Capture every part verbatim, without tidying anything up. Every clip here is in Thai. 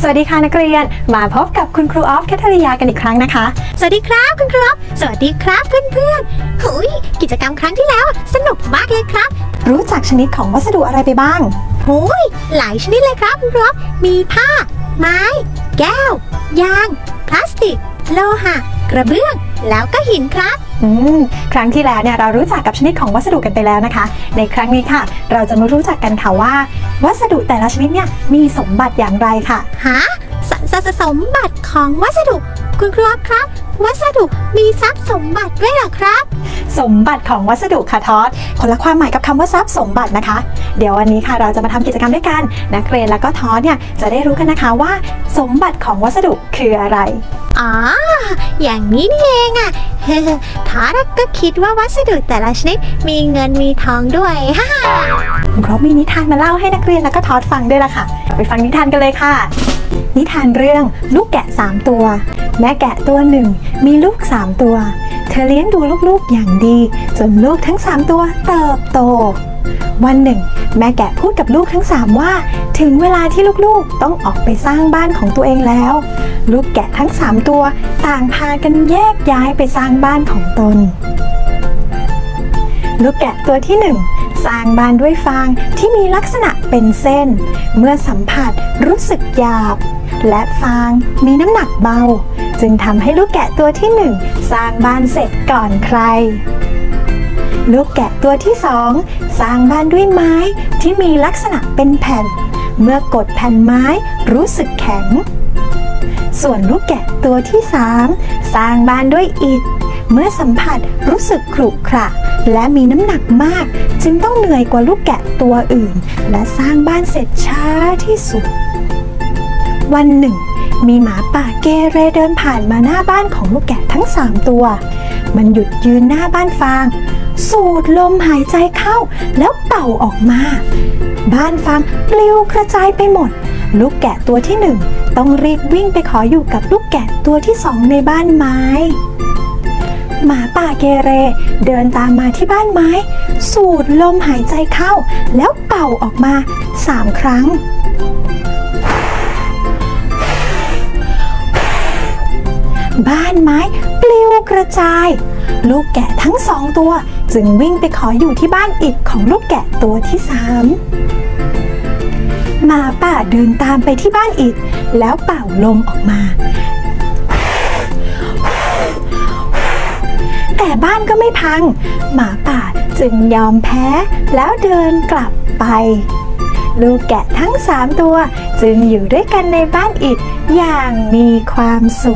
สวัสดีค่ะนักเรียนมาพบกับคุณครูออฟแคทริยากันอีกครั้งนะคะสวัสดีครับคุณครูออฟสวัสดีครับเพื่อนๆหุยกิจกรรมครั้งที่แล้วสนุกมากเลยครับรู้จักชนิดของวัสดุอะไรไปบ้างหุยหลายชนิดเลยครับคุณครูออฟมีผ้าไม้แก้วยางพลาสติกโลหะกระเบื้องแล้วก็หินครับอืมครั้งที่แล้วเนี่ยเรารู้จักกับชนิดของวัสดุกันไปแล้วนะคะในครั้งนี้ค่ะเราจะมารู้จักกันค่ะว่าวัสดุแต่ละชนิดเนี่ยมีสมบัติอย่างไรค่ะฮะสสสมบัติของวัสดุคุณครูครับวัสดุมีทรัพย์สมบัติด้วยหรอครับสมบัติของวัสดุค่ะทอดคนละความหมายกับคำว่าทรัพย์สมบัตินะคะเดี๋ยววันนี้ค่ะเราจะมาทำกิจกรรมด้วยกันนักเรียนแล้วก็ทอดเนี่ยจะได้รู้กันนะคะว่าสมบัติของวัสดุคืออะไรอ๋ออย่างนี้นี่เองอะทอดก็คิดว่าวัสดุแต่ละชนิดมีเงินมีทองด้วยฮ่าคุณครูมีนิทานมาเล่าให้นักเรียนแล้วก็ทอดฟังด้วยล่ะค่ะไปฟังนิทานกันเลยค่ะนิทานเรื่องลูกแกะสามตัวแม่แกะตัวหนึ่งมีลูกสามตัวเธอเลี้ยงดูลูกๆอย่างดีจนลูกทั้งสามตัวเติบโตวันหนึ่งแม่แกะพูดกับลูกทั้งสามว่าถึงเวลาที่ลูกๆต้องออกไปสร้างบ้านของตัวเองแล้วลูกแกะทั้งสามตัวต่างพากันแยกย้ายไปสร้างบ้านของตนลูกแกะตัวที่หนึ่งสร้างบ้านด้วยฟางที่มีลักษณะเป็นเส้นเมื่อสัมผัสรู้สึกหยาบและฟางมีน้ำหนักเบาจึงทำให้ลูกแกะตัวที่หนึ่งสร้างบ้านเสร็จก่อนใครลูกแกะตัวที่สองสร้างบ้านด้วยไม้ที่มีลักษณะเป็นแผ่นเมื่อกดแผ่นไม้รู้สึกแข็งส่วนลูกแกะตัวที่สามสร้างบ้านด้วยอิฐเมื่อสัมผัสรู้สึกขรุขระและมีน้ำหนักมากจึงต้องเหนื่อยกว่าลูกแกะตัวอื่นและสร้างบ้านเสร็จช้าที่สุดวันหนึ่งมีหมาป่าเกเรเดินผ่านมาหน้าบ้านของลูกแกะทั้งสามตัวมันหยุดยืนหน้าบ้านฟางสูดลมหายใจเข้าแล้วเป่าออกมาบ้านฟางปลิวกระจายไปหมดลูกแกะตัวที่หนึ่งต้องรีบวิ่งไปขออยู่กับลูกแกะตัวที่สองในบ้านไม้หมาป่าเกเรเดินตามมาที่บ้านไม้สูดลมหายใจเข้าแล้วเป่าออกมาสามครั้งบ้านไม้ปลิวกระจายลูกแกะทั้งสองตัวจึงวิ่งไปขออยู่ที่บ้านอิฐของลูกแกะตัวที่สามหมาป่าเดินตามไปที่บ้านอิฐแล้วเป่าลมออกมาแต่บ้านก็ไม่พังหมาป่าจึงยอมแพ้แล้วเดินกลับไปลูกแกะทั้งสามตัวจึงอยู่ด้วยกันในบ้านอิฐอย่างมีความสุข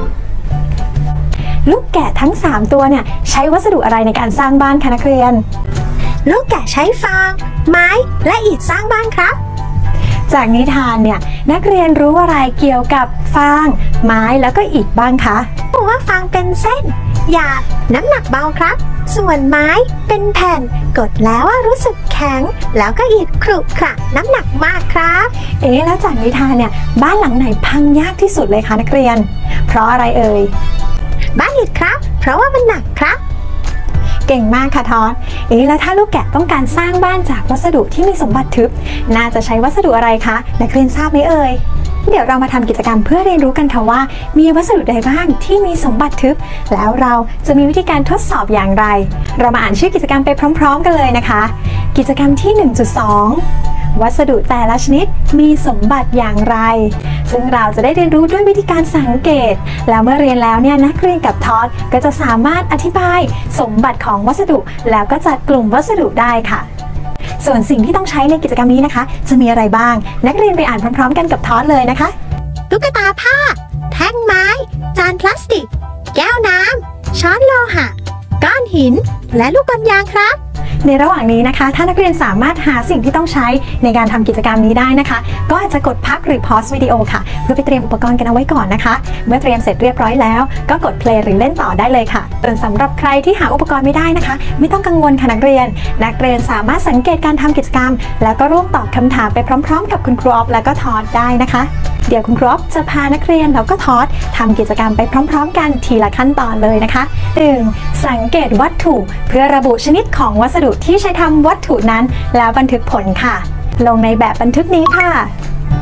ลูกแกะทั้งสามตัวเนี่ยใช้วัสดุอะไรในการสร้างบ้านคะนักเรียนลูกแกะใช้ฟางไม้และอิฐสร้างบ้านครับจากนิทานเนี่ยนักเรียนรู้อะไรเกี่ยวกับฟางไม้แล้วก็อิฐบ้างคะบอกว่าฟางเป็นเส้นหยาบน้ำหนักเบาครับส่วนไม้เป็นแผ่นกดแล้วรู้สึกแข็งแล้วก็อิฐขรุขระน้ำหนักมากครับเอ๊ะแล้วจากนิทานเนี่ยบ้านหลังไหนพังยากที่สุดเลยคะนักเรียนเพราะอะไรเอ่ยบ้านอิฐครับเพราะว่ามันหนักครับเก่งมากค่ะทอดเอ๊ะแล้วถ้าลูกแกะต้องการสร้างบ้านจากวัสดุที่มีสมบัติทึบน่าจะใช้วัสดุอะไรคะนักเรียนทราบไหมเอ่ยเดี๋ยวเรามาทำกิจกรรมเพื่อเรียนรู้กันค่ะว่ามีวัสดุใดบ้างที่มีสมบัติทึบแล้วเราจะมีวิธีการทดสอบอย่างไรเรามาอ่านชื่อกิจกรรมไปพร้อมๆกันเลยนะคะกิจกรรมที่ หนึ่งจุดสอง วัสดุแต่ละชนิดมีสมบัติอย่างไรซึ่งเราจะได้เรียนรู้ด้วยวิธีการสังเกตแล้วเมื่อเรียนแล้วเนี่ยนักเรียนกับทอดก็จะสามารถอธิบายสมบัติของวัสดุแล้วก็จัดกลุ่มวัสดุได้ค่ะส่วนสิ่งที่ต้องใช้ในกิจกรรมนี้นะคะจะมีอะไรบ้างนักเรียนไปอ่านพร้อมๆกันกับทอดเลยนะคะตุ๊กตาผ้าแท่งไม้จานพลาสติกแก้วน้ำช้อนโลหะก้อนหินและลูกบอลยางครับในระหว่างนี้นะคะถ้านักเรียนสามารถหาสิ่งที่ต้องใช้ในการทำกิจกรรมนี้ได้นะคะก็อาจจะกดพักหรือพอสวิดีโอค่ะเพื่อไปเตรียมอุปกรณ์กันเอาไว้ก่อนนะคะเมื่อเตรียมเสร็จเรียบร้อยแล้วก็กดเพลย์หรือเล่นต่อได้เลยค่ะส่วนสำหรับใครที่หาอุปกรณ์ไม่ได้นะคะไม่ต้องกังวลค่ะนักเรียนนักเรียนสามารถสังเกตการทำกิจกรรมแล้วก็ร่วมตอบคำถามไปพร้อมๆกับคุณครูออฟและก็ทอดได้นะคะเดี๋ยวคุณครูออฟจะพานักเรียนแล้วก็ทอดทำกิจกรรมไปพร้อมๆกันทีละขั้นตอนเลยนะคะ หนึ่ง สังเกตวัตถุเพื่อระบุชนิดของวัสดุที่ใช้ทำวัตถุนั้นแล้วบันทึกผลค่ะลงในแบบบันทึกนี้ค่ะ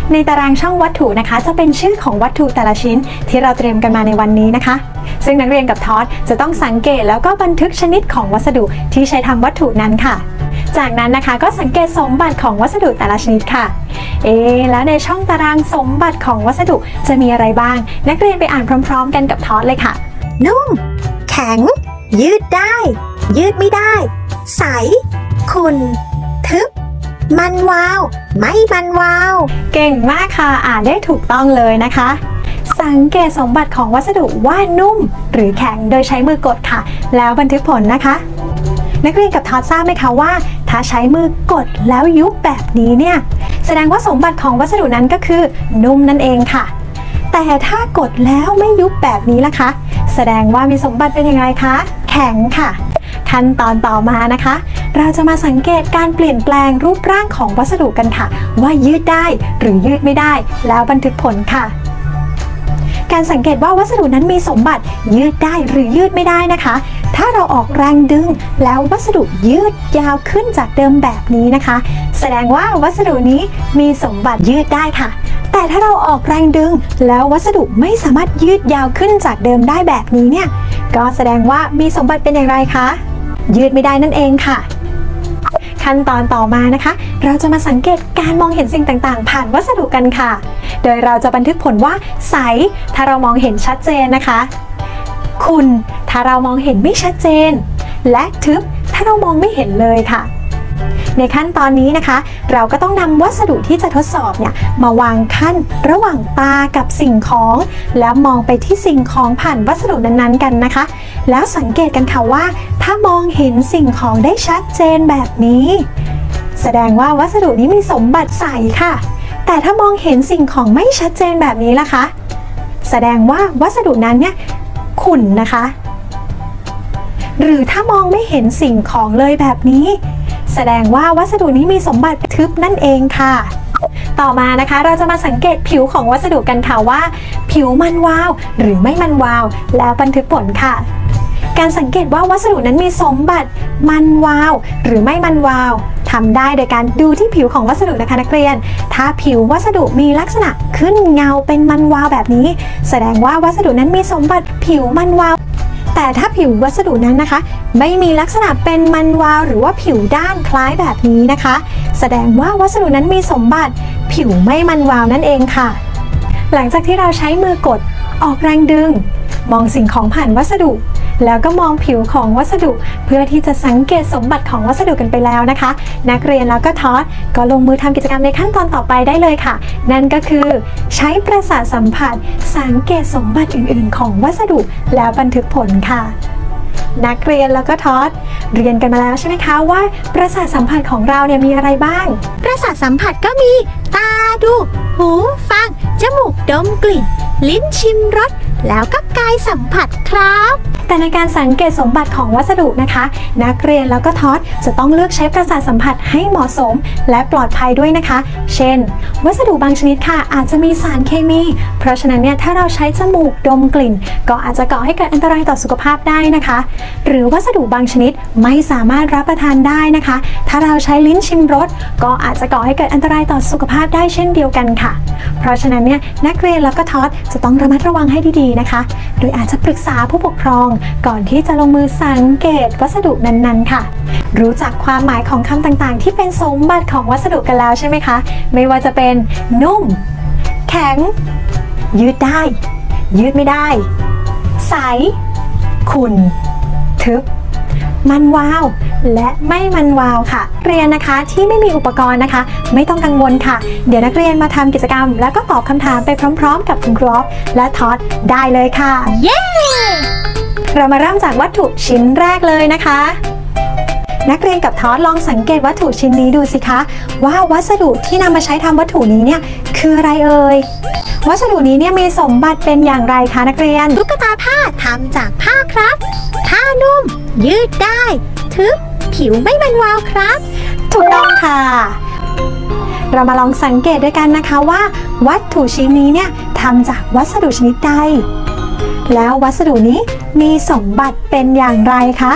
ในตารางช่องวัตถุนะคะจะเป็นชื่อของวัตถุแต่ละชิ้นที่เราเตรียมกันมาในวันนี้นะคะซึ่งนักเรียนกับทอสจะต้องสังเกตแล้วก็บันทึกชนิดของวัสดุที่ใช้ทำวัตถุนั้นค่ะจากนั้นนะคะก็สังเกตสมบัติของวัสดุแต่ละชนิดค่ะเอ๊แล้วในช่องตารางสมบัติของวัสดุจะมีอะไรบ้างนักเรียนไปอ่านพร้อมๆกันกับทอสเลยค่ะนุ่มแข็งยืดได้ยืดไม่ได้ใสขุ่นทึบมันวาวไม่มันวาวเก่งมากค่ะอ่านได้ถูกต้องเลยนะคะสังเกตสมบัติของวัสดุว่านุ่มหรือแข็งโดยใช้มือกดค่ะแล้วบันทึกผลนะคะนักเรียนกับทอสทราบไหมคะว่าถ้าใช้มือกดแล้วยุบแบบนี้เนี่ยแสดงว่าสมบัติของวัสดุนั้นก็คือนุ่มนั่นเองค่ะแต่ถ้ากดแล้วไม่ยุบแบบนี้ล่ะคะแสดงว่ามีสมบัติเป็นอย่างไรคะแข็งค่ะขั้นตอนต่อมานะคะเราจะมาสังเกตการเปลี่ยนแปลงรูปร่างของวัสดุกันค่ะว่ายืดได้หรือยืดไม่ได้แล้วบันทึกผลค่ะการสังเกตว่าวัสดุนั้นมีสมบัติยืดได้หรือยืดไม่ได้นะคะถ้าเราออกแรงดึงแล้ววัสดุยืดยาวขึ้นจากเดิมแบบนี้นะคะแสดงว่าวัสดุนี้มีสมบัติยืดได้ค่ะแต่ถ้าเราออกแรงดึงแล้ววัสดุไม่สามารถยืดยาวขึ้นจากเดิมได้แบบนี้เนี่ยก็แสดงว่ามีสมบัติเป็นอย่างไรคะยืดไม่ได้นั่นเองค่ะขั้นตอนต่อมานะคะเราจะมาสังเกตการมองเห็นสิ่งต่างๆผ่านวัสดุกันค่ะโดยเราจะบันทึกผลว่าใสถ้าเรามองเห็นชัดเจนนะคะขุ่นถ้าเรามองเห็นไม่ชัดเจนและทึบถ้าเรามองไม่เห็นเลยค่ะในขั้นตอนนี้นะคะเราก็ต้องนำวัสดุที่จะทดสอบเนี่ยมาวางขั้นระหว่างตากับสิ่งของแล้วมองไปที่สิ่งของผ่านวัสดุนั้นๆกันนะคะแล้วสังเกตกันค่ะว่าถ้ามองเห็นสิ่งของได้ชัดเจนแบบนี้แสดงว่าวัสดุนี้มีสมบัติใสค่ะแต่ถ้ามองเห็นสิ่งของไม่ชัดเจนแบบนี้ล่ะคะแสดงว่าวัสดุนั้นเนี่ยขุ่นนะคะหรือถ้ามองไม่เห็นสิ่งของเลยแบบนี้แสดงว่าวัสดุนี้มีสมบัติทึบนั่นเองค่ะต่อมานะคะเราจะมาสังเกตผิวของวัสดุกันค่ะว่าผิวมันวาวหรือไม่มันวาวแล้วบันทึกผลค่ะการสังเกตว่าวัสดุนั้นมีสมบัติมันวาวหรือไม่มันวาวทำได้โดยการดูที่ผิวของวัสดุนะคะนักเรียนถ้าผิววัสดุมีลักษณะขึ้นเงาเป็นมันวาวแบบนี้แสดงว่าวัสดุนั้นมีสมบัติผิวมันวาวแต่ถ้าผิววัสดุนั้นนะคะไม่มีลักษณะเป็นมันวาวหรือว่าผิวด้านคล้ายแบบนี้นะคะแสดงว่าวัสดุนั้นมีสมบัติผิวไม่มันวาวนั่นเองค่ะหลังจากที่เราใช้มือกดออกแรงดึงมองสิ่งของผ่านวัสดุแล้วก็มองผิวของวัสดุเพื่อที่จะสังเกตสมบัติของวัสดุกันไปแล้วนะคะนักเรียนแล้วก็ทอสก็ลงมือทำกิจกรรมในขั้นตอนต่อไปได้เลยค่ะนั่นก็คือใช้ประสาทสัมผัสสังเกตสมบัติอื่นๆของวัสดุแล้วบันทึกผลค่ะนักเรียนแล้วก็ทอสเรียนกันมาแล้วใช่ไหมคะว่าประสาทสัมผัสของเราเนี่ยมีอะไรบ้างประสาทสัมผัสก็มีตาดูหูฟังจมูกดมกลิ่นลิ้นชิมรสแล้วก็กายสัมผัสครับแต่ในการสังเกตสมบัติของวัสดุนะคะนักเรียนแล้วก็ทอสจะต้องเลือกใช้ประสาทสัมผัสให้เหมาะสมและปลอดภัยด้วยนะคะเช่นวัสดุบางชนิดค่ะอาจจะมีสารเคมีเพราะฉะนั้นเนี่ยถ้าเราใช้จมูกดมกลิ่นก็อาจจะก่อให้เกิดอันตรายต่อสุขภาพได้นะคะหรือวัสดุบางชนิดไม่สามารถรับประทานได้นะคะถ้าเราใช้ลิ้นชิมรสก็อาจจะก่อให้เกิดอันตรายต่อสุขภาพได้เช่นเดียวกันค่ะเพราะฉะนั้นเนี่ยนักเรียนแล้วก็ทอสจะต้องระมัดระวังให้ดีๆนะคะโดยอาจจะปรึกษาผู้ปกครองก่อนที่จะลงมือสังเกตวัสดุนั้นๆค่ะรู้จักความหมายของคำต่างๆที่เป็นสมบัติของวัสดุกันแล้วใช่ไหมคะไม่ว่าจะเป็นนุ่มแข็งยืดได้ยืดไม่ได้ใสขุ่นทึบมันวาวและไม่มันวาวค่ะเรียนนะคะที่ไม่มีอุปกรณ์นะคะไม่ต้องกังวลค่ะเดี๋ยวนักเรียนมาทำกิจกรรมแล้วก็ตอบคำถามไปพร้อมๆกับคุณครูและทอสได้เลยค่ะเย้เรามาเริ่มจากวัตถุชิ้นแรกเลยนะคะนักเรียนกับทอสลองสังเกตวัตถุชิ้นนี้ดูสิคะว่าวัสดุที่นำมาใช้ทำวัตถุนี้เนี่ยคืออะไรเอ่ยวัสดุนี้เนี่ยมีสมบัติเป็นอย่างไรคะนักเรียนตุ๊กตาผ้าทำจากผ้าครับผ้านุ่มยืดได้ทึบผิวไม่มันวาวครับถูกต้องค่ะเรามาลองสังเกตด้วยกันนะคะว่าวัตถุชิ้นนี้เนี่ยทำจากวัสดุชนิดใดแล้ววัสดุนี้มีสมบัติเป็นอย่างไรคะ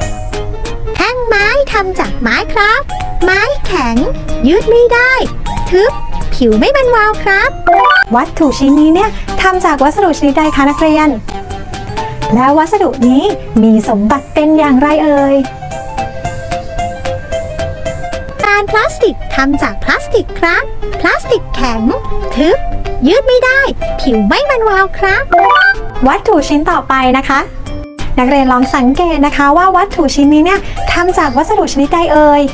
แท่งไม้ทำจากไม้ครับไม้แข็งยืดไม่ได้ททึบผิวไม่มันวาวครับวัตถุชิ้นนี้เนี่ยทำจากวัสดุชนิดใดคะนักเรียนแล้ววัสดุนี้มีสมบัติเป็นอย่างไรเอ่ยจานพลาสติกทำจากพลาสติกครับพลาสติกแข็งทึบยืดไม่ได้ผิวไม่มันวาวครับวัตถุชิ้นต่อไปนะคะนักเรียนลองสังเกตนะคะว่าวัตถุชิ้นนี้เนี่ยทำจากวัสดุชนิดใดเอ่ย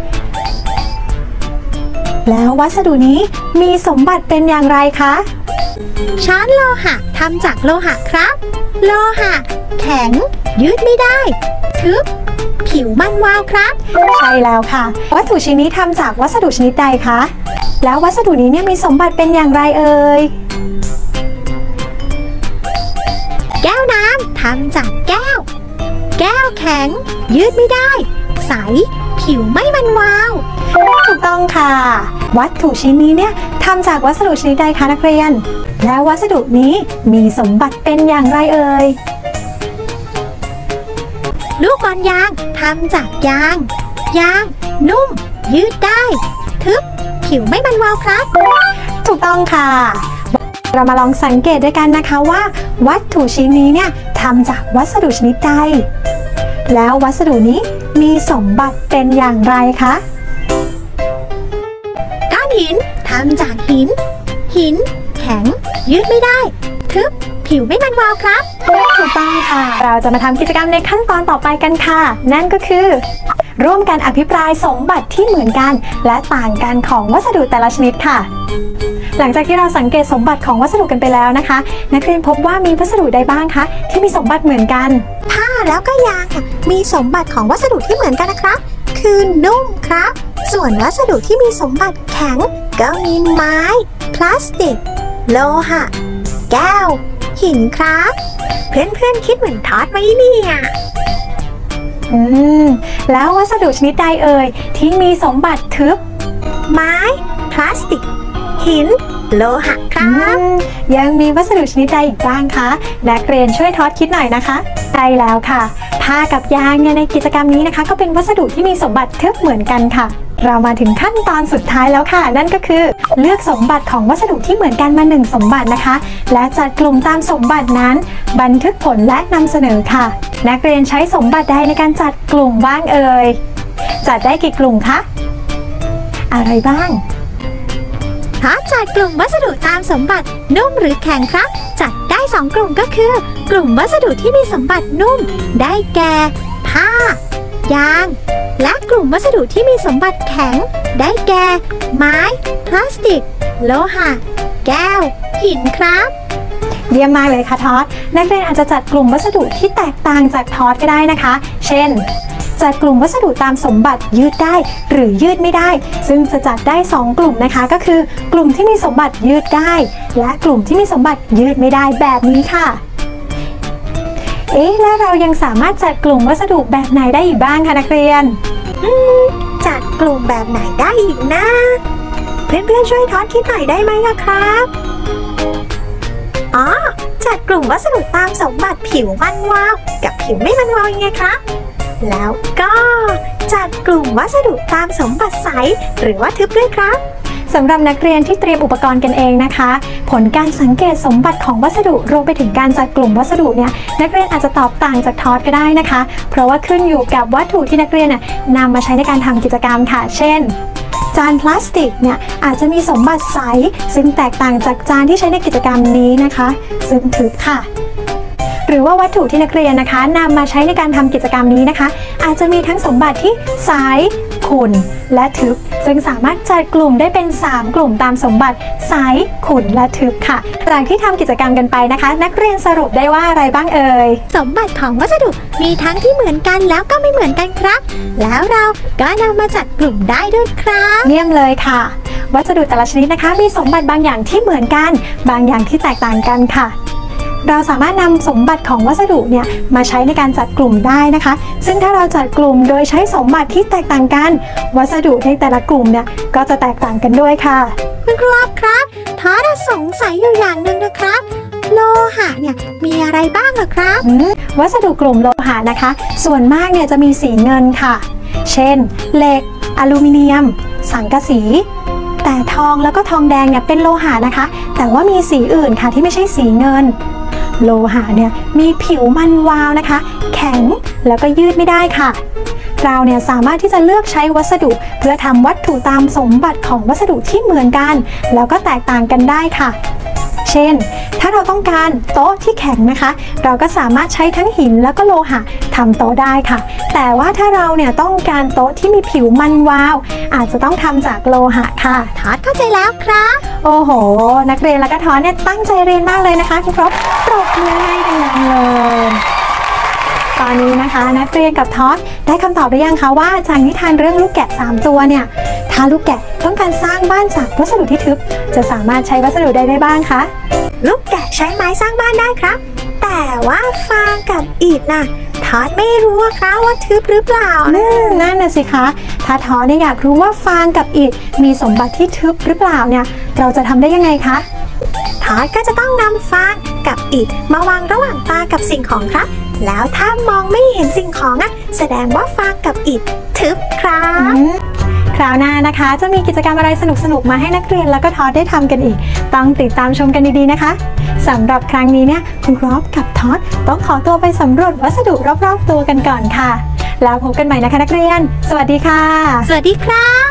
แล้ววัสดุนี้มีสมบัติเป็นอย่างไรคะช้อนโลหะทำจากโลหะครับโลหะแข็งยืดไม่ได้ทึบผิวมันวาวครับใช่แล้วค่ะวัตถุชิ้นนี้ทำจากวัสดุชนิดใดคะแล้ววัสดุนี้เนี่ยมีสมบัติเป็นอย่างไรเอ่ยแก้วน้ำทำจากแก้วแก้วแข็งยืดไม่ได้ใสผิวไม่มันวาวถูกต้องค่ะวัตถุชิ้นนี้เนี่ยทำจากวัสดุชนิดใดคะนักเรียนแล้ววัสดุนี้มีสมบัติเป็นอย่างไรเอ่ยลูกบอลยางทำจากยางยางนุ่มยืดได้ทึบผิวไม่มันวาวครับถูกต้องค่ะเรามาลองสังเกตด้วยกันนะคะว่าวัตถุชิ้นนี้เนี่ยทำจากวัสดุชนิดใดแล้ววัสดุนี้มีสมบัติเป็นอย่างไรคะก้อนหินทำจากหินหินแข็งยืดไม่ได้ทึบผิวไม่มันวาวครับถูกต้องค่ะเราจะมาทำกิจกรรมในขั้นตอนต่อไปกันค่ะนั่นก็คือร่วมกันอภิปรายสมบัติที่เหมือนกันและต่างกันของวัสดุแต่ละชนิดค่ะหลังจากที่เราสังเกตสมบัติของวัสดุกันไปแล้วนะคะนักเรียนพบว่ามีวัสดุใดบ้างคะที่มีสมบัติเหมือนกันผ้าแล้วก็ยางมีสมบัติของวัสดุที่เหมือนกันนะครับคือนุ่มครับส่วนวัสดุที่มีสมบัติแข็งก็มีไม้พลาสติกโลหะแก้วหินครับเพื่อนๆคิดเหมือนทอดไหมเนี่ยอืมแล้ววัสดุชนิดใดเอ่ยที่มีสมบัติทึบไม้พลาสติกหินโลหะครับยังมีวัสดุชนิดใดอีกบ้างคะนักเรียนช่วยทอดคิดหน่อยนะคะใช่แล้วค่ะผ้ากับยางในกิจกรรมนี้นะคะก็เป็นวัสดุที่มีสมบัติทึบเหมือนกันค่ะเรามาถึงขั้นตอนสุดท้ายแล้วค่ะนั่นก็คือเลือกสมบัติของวัสดุที่เหมือนกันมาหนึ่งสมบัตินะคะและจัดกลุ่มตามสมบัตินั้นบันทึกผลและนำเสนอค่ะนักเรียนใช้สมบัติใดในการจัดกลุ่มบ้างเอ่ยจัดได้กี่กลุ่มคะอะไรบ้างถ้าจัดกลุ่มวัสดุตามสมบัตินุ่มหรือแข็งครับจัดได้สองกลุ่มก็คือกลุ่มวัสดุที่มีสมบัตินุ่มได้แก่ผ้ายางและกลุ่มวัสดุที่มีสมบัติแข็งได้แก่ไม้พลาสติกโลหะแก้วหินครับเยี่ยมมากเลยค่ะทอดนักเรียนอาจจะจัดกลุ่มวัสดุที่แตกต่างจากทอดก็ได้นะคะเช่นจัดกลุ่มวัสดุตามสมบัติยืดได้หรือยืดไม่ได้ซึ่งจะจัดได้สองกลุ่มนะคะก็คือกลุ่มที่มีสมบัติยืดได้และกลุ่มที่มีสมบัติยืดไม่ได้แบบนี้ค่ะเอ๊ะแล้วเรายังสามารถจัดกลุ่มวัสดุแบบไหนได้อีกบ้างคะนักเรียนอืมจัดกลุ่มแบบไหนได้อีกนะเพื่อนๆช่วยทอดคิดหน่อยได้ไหมครับอ๋อจัดกลุ่มวัสดุตามสมบัติผิวมันวาวกับผิวไม่มันวาวยังไงครับแล้วก็จัดกลุ่มวัสดุตามสมบัติใสหรือว่าทึบด้วยครับสำหรับนักเรียนที่เตรียมอุปกรณ์กันเองนะคะผลการสังเกตสมบัติของวัสดุรวมไปถึงการจัดกลุ่มวัสดุเนี่ยนักเรียนอาจจะตอบต่างจากทอดก็ได้นะคะเพราะว่าขึ้นอยู่กับวัตถุที่นักเรียนน่ะนำมาใช้ในการทำกิจกรรมค่ะเช่นจานพลาสติกเนี่ยอาจจะมีสมบัติใสซึ่งแตกต่างจากจานที่ใช้ในกิจกรรมนี้นะคะซึ่งทึบค่ะหรือว่าวัตถุที่นักเรียนนะคะนำมาใช้ในการทำกิจกรรมนี้นะคะอาจจะมีทั้งสมบัติที่ใสขุ่นและทึบซึ่งสามารถจัดกลุ่มได้เป็นสามกลุ่มตามสมบัติใสขุ่นและทึบค่ะหลังที่ทำกิจกรรมกันไปนะคะนักเรียนสรุปได้ว่าอะไรบ้างเอ่ยสมบัติของวัสดุมีทั้งที่เหมือนกันแล้วก็ไม่เหมือนกันครับแล้วเราก็นำมาจัดกลุ่มได้ด้วยครับเยี่ยมเลยค่ะวัสดุแต่ละชนิดนะคะมีสมบัติบางอย่างที่เหมือนกันบางอย่างที่แตกต่างกันค่ะเราสามารถนำสมบัติของวัสดุเนี่ยมาใช้ในการจัดกลุ่มได้นะคะซึ่งถ้าเราจัดกลุ่มโดยใช้สมบัติที่แตกต่างกันวัสดุในแต่ละกลุ่มเนี่ยก็จะแตกต่างกันด้วยค่ะคุณครูครับท้อสงสัยอยู่อย่างหนึ่งนะครับโลหะเนี่ยมีอะไรบ้างเหรอครับวัสดุกลุ่มโลหะนะคะส่วนมากเนี่ยจะมีสีเงินค่ะเช่นเหล็กอลูมิเนียมสังกะสีพแต่ทองแล้วก็ทองแดงเนี่ยเป็นโลหะนะคะแต่ว่ามีสีอื่นค่ะที่ไม่ใช่สีเงินโลหะเนี่ยมีผิวมันวาวนะคะแข็งแล้วก็ยืดไม่ได้ค่ะเราเนี่ยสามารถที่จะเลือกใช้วัสดุเพื่อทำวัตถุตามสมบัติของวัสดุที่เหมือนกันแล้วก็แตกต่างกันได้ค่ะเช่นถ้าเราต้องการโต๊ะที่แข็งนะคะเราก็สามารถใช้ทั้งหินแล้วก็โลหะทำโต๊ะได้ค่ะแต่ว่าถ้าเราเนี่ยต้องการโต๊ะที่มีผิวมันวาวอาจจะต้องทำจากโลหะค่ะทอดเข้าใจแล้วครับโอ้โหนักเรียนแล้วก็ทอดเนี่ยตั้งใจเรียนมากเลยนะคะคุณครูปรบมือให้ดังๆเลยตอนนี้นะคะนักเรียนกับทอดได้คำตอบหรือยังคะว่าจากนิทานเรื่องลูกแกะสามตัวเนี่ยถ้าลูกแกะต้องการสร้างบ้านจากวัสดุที่ทึบจะสามารถใช้วัสดุใดได้บ้างคะลูกแกะใช้ไม้สร้างบ้านได้ครับแต่ว่าฟางกับอิฐน่ะทอดไม่รู้ครับว่าทึบหรือเปล่าอืมนั่นน่ะสิคะถ้าทอดเนี่ยอยากรู้ว่าฟางกับอิฐมีสมบัติที่ทึบหรือเปล่าเนี่ยเราจะทำได้ยังไงคะทอดก็จะต้องนำฟางกับอิฐมาวางระหว่างตากับสิ่งของครับแล้วถ้ามองไม่เห็นสิ่งของอ่ะแสดงว่าฟางกับอิฐทึบครับคราวหน้านะคะจะมีกิจกรรมอะไรสนุกๆมาให้นักเรียนแล้วก็ทอดได้ทำกันอีกต้องติดตามชมกันดีๆนะคะสำหรับครั้งนี้เนี่ยคุณครอบกับทอดต้องขอตัวไปสำรวจวัสดุรอบๆตัวกันก่อนค่ะแล้วพบกันใหม่นะคะนักเรียนสวัสดีค่ะสวัสดีครับ